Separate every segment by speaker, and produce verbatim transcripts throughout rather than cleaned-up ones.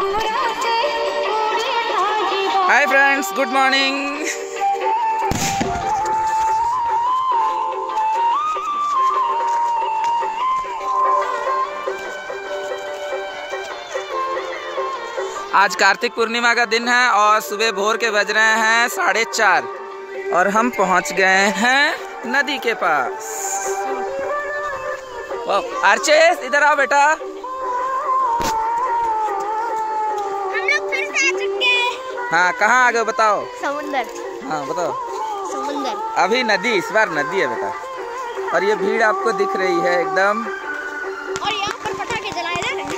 Speaker 1: Hi friends, good morning. आज कार्तिक पूर्णिमा का दिन है और सुबह भोर के बज रहे हैं साढ़े चार और हम पहुंच गए हैं नदी के पास। आर्चेस इधर आओ बेटा।
Speaker 2: हम लोग फिर से आ चुके हैं।
Speaker 1: हाँ, कहाँ आ गए बताओ?
Speaker 2: समुंदर।
Speaker 1: हाँ बताओ।
Speaker 2: समुंदर।
Speaker 1: अभी नदी, इस बार नदी है बेटा। और ये भीड़ आपको दिख रही है एकदम।
Speaker 2: और यहाँ पर पटाखे जलाए जा रहे हैं।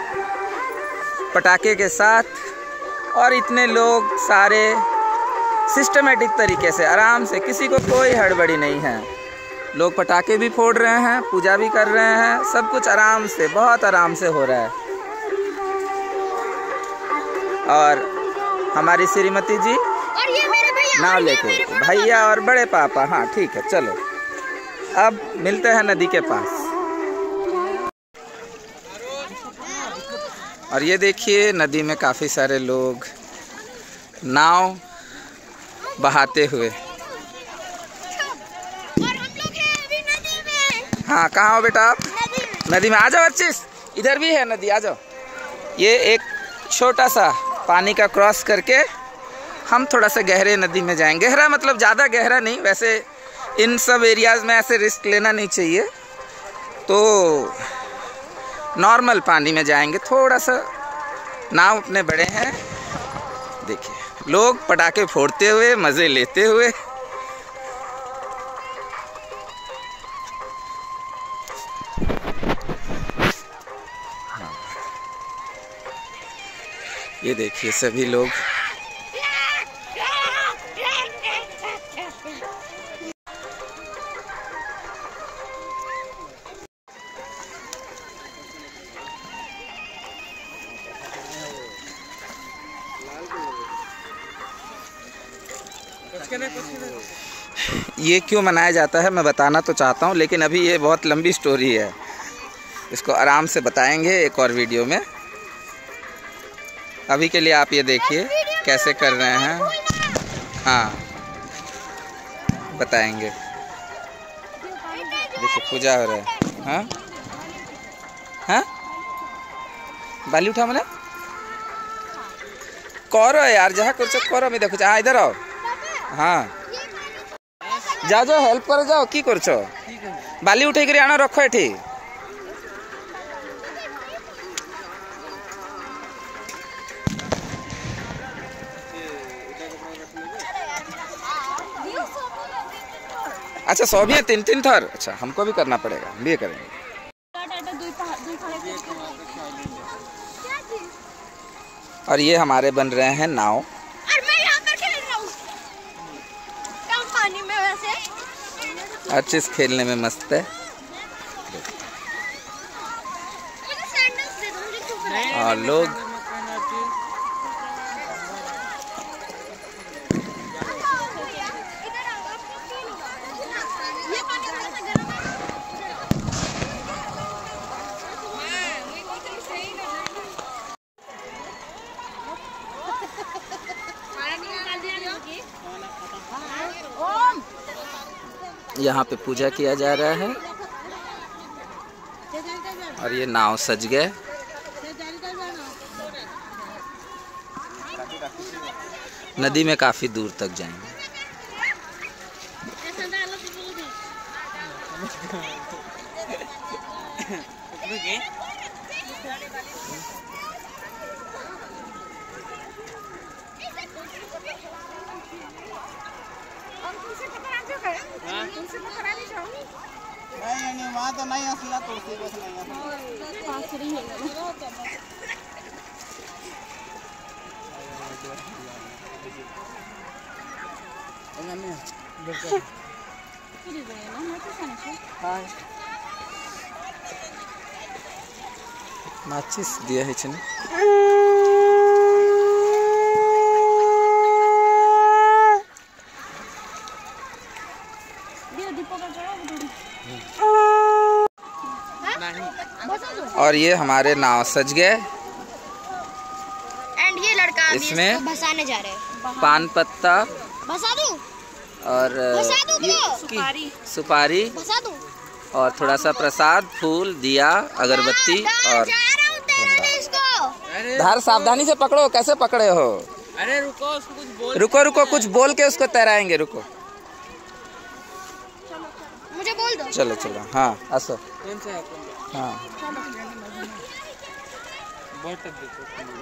Speaker 1: पटाखे के साथ और इतने लोग सारे सिस्टमेटिक तरीके से आराम से, किसी को कोई हड़बड़ी नहीं है। लोग पटाखे भी फोड़ रहे हैं, पूजा भी कर रहे हैं, सब कुछ आराम से, बहुत आराम से हो रहा है। और हमारी श्रीमती जी
Speaker 2: और ये मेरे भैया
Speaker 1: नाव लेके, भैया और बड़े पापा। हाँ ठीक है, चलो अब मिलते हैं नदी के पास। और ये देखिए नदी में काफ़ी सारे लोग नाव बहाते हुए।
Speaker 2: और हम लोग हैं अभी नदी में।
Speaker 1: हाँ, कहाँ हो बेटा आप?
Speaker 2: नदी में।
Speaker 1: नदी में आ जाओ बच्चे, इधर भी है नदी, आ जाओ। ये एक छोटा सा पानी का क्रॉस करके हम थोड़ा सा गहरे नदी में जाएंगे। गहरा मतलब ज़्यादा गहरा नहीं, वैसे इन सब एरियाज़ में ऐसे रिस्क लेना नहीं चाहिए, तो नॉर्मल पानी में जाएंगे। थोड़ा सा नाव अपने बड़े हैं। देखिए लोग पटाखे फोड़ते हुए, मज़े लेते हुए। हाँ। ये देखिए सभी लोग। ये क्यों मनाया जाता है मैं बताना तो चाहता हूँ, लेकिन अभी ये बहुत लंबी स्टोरी है, इसको आराम से बताएंगे एक और वीडियो में। अभी के लिए आप ये देखिए कैसे कर रहे हैं। हाँ बताएंगे। देखिए पूजा हो रहा है। हाँ हाँ, बाली उठा मैंने करो यार, जहाँ कुछ करो। मैं देखो, हाँ इधर आओ। हाँ जा जाओ, हेल्प कर जाओ। की करछो? बाली उठे कर आना, रखो एठी। अच्छा सौ भी है, तीन तीन थर। अच्छा हमको भी करना पड़ेगा, हम भी करेंगे। और ये हमारे बन रहे हैं नाव।
Speaker 2: और मैं यहाँ पर खेल रहा हूँ कम पानी में। वैसे
Speaker 1: अच्छे से खेलने में मस्त है।
Speaker 2: मुझे सैंडल्स दे दो, मुझे चुप रहा है।
Speaker 1: और लोग
Speaker 2: ये पानी थोड़ा सा गर्म है।
Speaker 1: यहाँ पे पूजा किया जा रहा है और ये नाव सज गए। नदी में काफी दूर तक जाएंगे।
Speaker 3: नहीं नहीं वहाँ तो नहीं असला, तुलसी बस नहीं
Speaker 1: माचिस दिया है छने। और ये हमारे नाव सज गए
Speaker 2: एंड ये लड़का अभी
Speaker 1: इसमें
Speaker 2: इसको भसाने जा रहे हैं।
Speaker 1: पान पत्ता
Speaker 2: भसा दूं?
Speaker 1: और
Speaker 2: भसा दूं
Speaker 1: ये
Speaker 2: तो?
Speaker 1: इसकी
Speaker 4: सुपारी।
Speaker 1: सुपारी
Speaker 2: भसा दूं?
Speaker 1: और थोड़ा सा प्रसाद, फूल, दिया, अगरबत्ती
Speaker 2: दा-
Speaker 1: और
Speaker 2: जा रहा हूं तैराने इसको।
Speaker 1: धार सावधानी से पकड़ो। कैसे पकड़े हो?
Speaker 3: अरे रुको, उसको कुछ बोल।
Speaker 1: रुको रुको, कुछ बोल के उसको तैराएंगे। रुको,
Speaker 2: मुझे बोल दो।
Speaker 1: चलो चलो। हाँ असो।
Speaker 3: कौन सा है? कौन सा?
Speaker 1: हाँ
Speaker 3: बहुत तक देखो।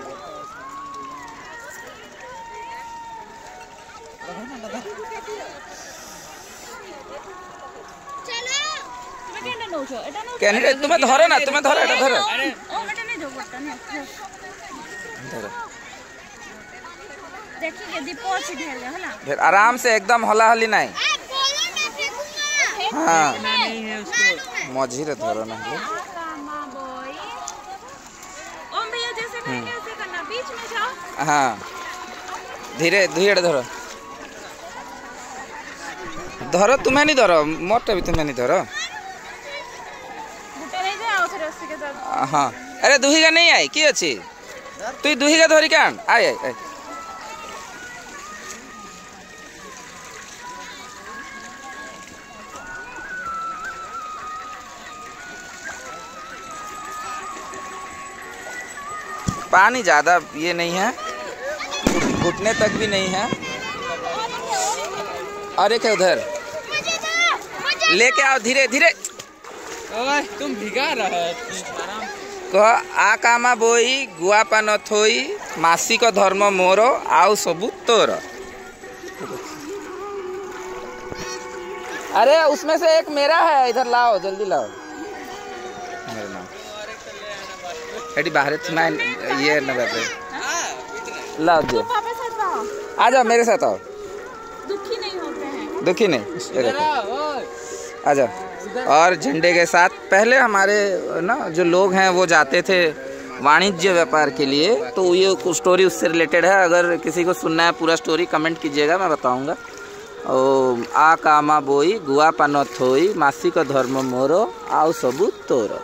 Speaker 2: चलो।
Speaker 1: कैंडिडेट तुम्हें धरो ना, तुम्हें धरो, এটা ধরো।
Speaker 3: अरे
Speaker 1: धरो।
Speaker 4: देखिए दीपो अच्छी ढेर है ना।
Speaker 1: फिर आराम से, एकदम हला हली नहीं।
Speaker 2: आप बोलो मैं फेंकूंगा।
Speaker 1: हाँ
Speaker 3: नहीं है उसको।
Speaker 1: मझी रे धरो ना।
Speaker 4: कामा बॉय। ओम भैया जैसे करेंगे ऐसे करना, बीच में जाओ।
Speaker 1: हाँ धीरे धीरे धरो धरो। तुम्हें नहीं धरो, मोटे भी तुम्हें नहीं धरो।
Speaker 4: बुटे नहीं जाओ फिर रस्सी के साथ।
Speaker 1: हाँ अरे दुहिगा नहीं आई कि अच्छी तु दुहिगा धरी कान आय आय आय। पानी ज्यादा ये नहीं है, घुटने तक भी नहीं है। और एक है उधर,
Speaker 2: मुझे दो, मुझे
Speaker 1: लेके आओ धीरे धीरे।
Speaker 3: ओए तुम भिगा रहा है। आराम।
Speaker 1: कह आ कामा बोई गुआ पान थोई मासी को धर्म मोर आउ सबू तोर। अरे उसमें से एक मेरा है, इधर लाओ, जल्दी लाओ। मेरा नाम एडी बाहर थी ना, ये न बाबे लाओ दे।
Speaker 4: पापा साथ रहो,
Speaker 1: आ जाओ मेरे साथ आओ।
Speaker 4: दुखी नहीं होते हैं।
Speaker 1: दुखी नहीं, ये
Speaker 3: इधर
Speaker 1: देखो,
Speaker 3: आओ, ओए।
Speaker 1: आ जाओ। और झंडे के साथ पहले हमारे ना जो लोग हैं वो जाते थे वाणिज्य व्यापार के लिए, तो ये कुछ स्टोरी उससे रिलेटेड है। अगर किसी को सुनना है पूरा स्टोरी कमेंट कीजिएगा, मैं बताऊंगा। ओ आ कामा बोई गुआ पान थोई मासी को धर्म मोरो आउ सबू तोर।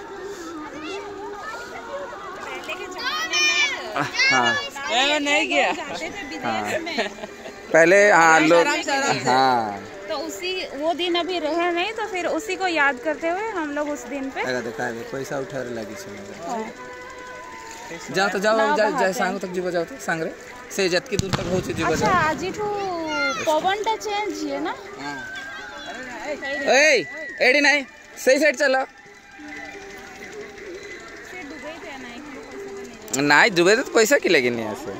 Speaker 1: हाँ
Speaker 3: ए, नहीं किया।
Speaker 4: जाते थे विदेश
Speaker 1: हाँ।
Speaker 4: में,
Speaker 1: पहले हाँ लोग
Speaker 3: आराम से, आराम से।
Speaker 1: हाँ
Speaker 4: तो उसी वो दिन अभी रहे नहीं, तो फिर उसी को याद करते हुए हम लोग उस दिन पे
Speaker 1: देखा पैसा उठा लगी जाओ तो जाओ जा, जा सांग तक जीव जाओ तो सांग रे से जतकी दूर तक पहुंचे जीव
Speaker 4: अच्छा
Speaker 1: जाओ।
Speaker 4: आज पवन टा चेंज है ना।
Speaker 1: ए एडी नहीं सही साइड चलो।
Speaker 4: फिर दुबई पे ना एक पैसा
Speaker 1: नहीं दुबई तो पैसा की लगी नहीं ऐसे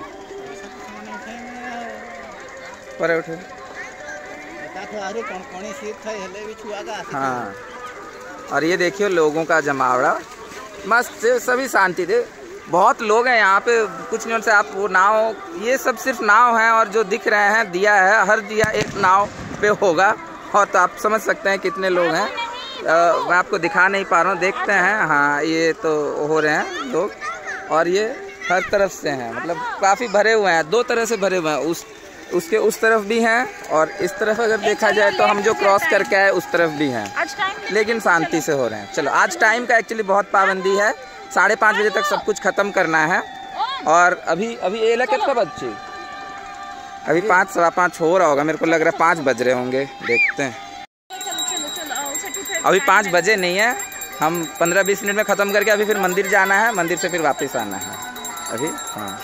Speaker 1: पर उठे।
Speaker 3: अरे कौन कौन सीट था हेले भी छुआगा।
Speaker 1: हाँ और ये देखियो लोगों का जमावड़ा मस्त से, सभी शांति दे। बहुत लोग हैं यहाँ पे, कुछ नहीं। उनसे आप वो नाव, ये सब सिर्फ नाव हैं, और जो दिख रहे हैं दिया है, हर दिया एक नाव पे होगा। और तो आप समझ सकते हैं कितने लोग हैं। आ, मैं आपको दिखा नहीं पा रहा हूँ, देखते हैं। हाँ ये तो हो रहे हैं लोग, और ये हर तरफ से हैं, मतलब काफ़ी भरे हुए हैं, दो तरह से भरे हुए हैं। उस उसके उस तरफ भी हैं, और इस तरफ अगर देखा जाए तो हम जो क्रॉस करके आए उस तरफ भी हैं,
Speaker 4: आज टाइम
Speaker 1: लेकिन शांति से हो रहे हैं। चलो आज टाइम का एक्चुअली बहुत पाबंदी है, साढ़े पाँच बजे तक सब कुछ खत्म करना है। और अभी अभी ये लगे कब बच्चे, अभी पाँच सवा पाँच हो रहा होगा, मेरे को लग रहा है पाँच बज रहे होंगे, देखते हैं।
Speaker 4: चलो चलो चलो आओ सर्टिफिकेट।
Speaker 1: अभी पाँच बजे नहीं है, हम पंद्रह बीस मिनट में ख़त्म करके अभी फिर मंदिर जाना है, मंदिर से फिर वापस आना है अभी। हाँ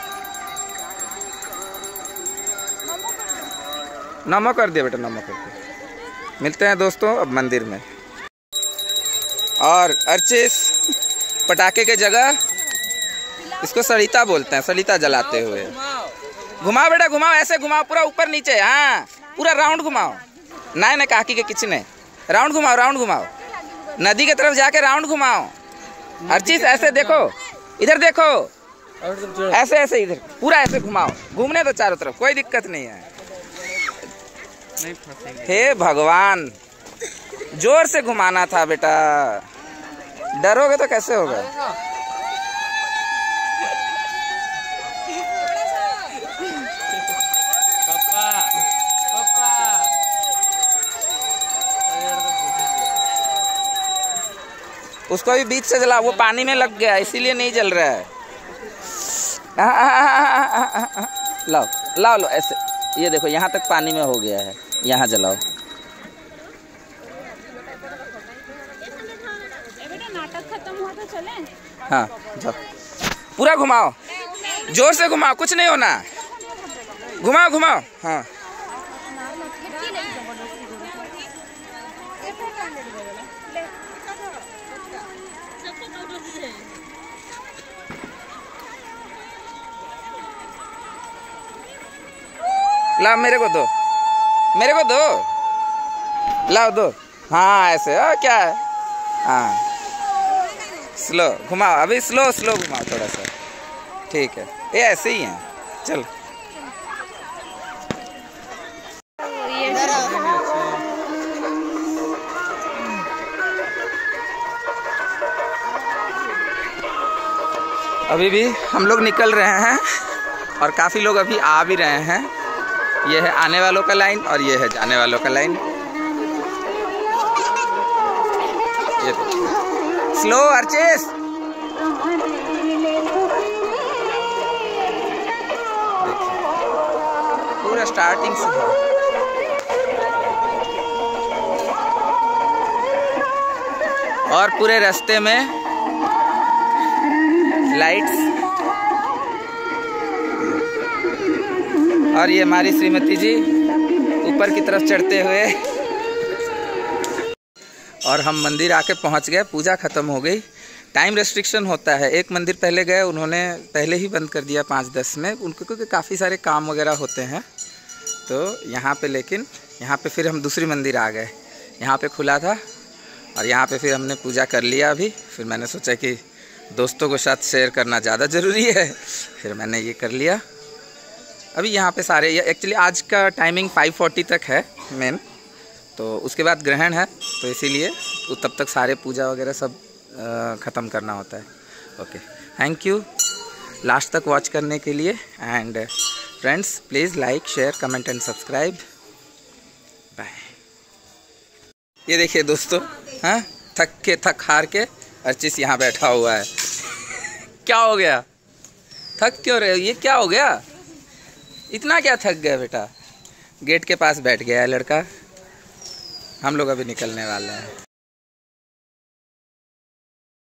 Speaker 1: नमो कर दिया बेटा, नमो कर दिया। मिलते हैं दोस्तों अब मंदिर में। और अर्चिस पटाखे के जगह इसको सरिता बोलते हैं, सरिता जलाते हुए। घुमाओ बेटा घुमाओ, ऐसे घुमाओ पूरा ऊपर नीचे। हाँ पूरा राउंड घुमाओ। नहीं नहीं काकी के किसी ने राउंड घुमाओ, राउंड घुमाओ, नदी की तरफ जाके राउंड घुमाओ। अर्चिस ऐसे देखो, इधर देखो, ऐसे ऐसे इधर पूरा ऐसे घुमाओ, घूमने दो चारों तरफ, कोई दिक्कत नहीं है। हे भगवान, जोर से घुमाना था बेटा, डरोगे तो कैसे होगा।
Speaker 3: पापा पापा
Speaker 1: उसको भी बीच से जला, वो पानी में लग गया इसीलिए नहीं जल रहा है। आ, आ, आ, आ, आ, आ, आ, लाओ लाओ लो ऐसे, ये देखो यहाँ तक पानी में हो गया है, यहाँ जलाओ।
Speaker 4: बेटा नाटक खत्म हुआ तो चले।
Speaker 1: हाँ जाओ, पूरा घुमाओ, जोर से घुमाओ, कुछ नहीं होना, घुमाओ घुमाओ। हाँ लाओ, मेरे को दो, मेरे को दो, लाओ दो। हाँ ऐसे, और क्या है। हाँ स्लो घुमाओ, अभी स्लो स्लो घुमाओ थोड़ा सा, ठीक है, ये ऐसे ही है। चल अभी भी हम लोग निकल रहे हैं और काफ़ी लोग अभी आ भी रहे हैं। ये है आने वालों का लाइन और ये है जाने वालों का लाइन। ये स्लो अर्चेस, पूरा स्टार्टिंग से है। और पूरे रास्ते में लाइट्स, और ये हमारी श्रीमती जी ऊपर की तरफ चढ़ते हुए। और हम मंदिर आके पहुंच गए, पूजा ख़त्म हो गई। टाइम रेस्ट्रिक्शन होता है, एक मंदिर पहले गए, उन्होंने पहले ही बंद कर दिया पाँच दस में, उनको क्योंकि काफ़ी सारे काम वगैरह होते हैं। तो यहाँ पे लेकिन यहाँ पे फिर हम दूसरी मंदिर आ गए, यहाँ पे खुला था और यहाँ पे फिर हमने पूजा कर लिया। अभी फिर मैंने सोचा कि दोस्तों के साथ शेयर करना ज़्यादा ज़रूरी है, फिर मैंने ये कर लिया। अभी यहाँ पे सारे, एक्चुअली आज का टाइमिंग फाइव फोर्टी तक है मेन, तो उसके बाद ग्रहण है, तो इसीलिए तो तब तक सारे पूजा वगैरह सब ख़त्म करना होता है। ओके, थैंक यू लास्ट तक वॉच करने के लिए। And friends please like share comment and subscribe. Bye. ये देखिए दोस्तों, हाँ थक के थक हार के अर्चिस यहाँ बैठा हुआ है। क्या हो गया, थक क्यों रहे हो, ये क्या हो गया, इतना क्या थक गया बेटा। गेट के पास बैठ गया है लड़का। हम लोग अभी निकलने वाले हैं।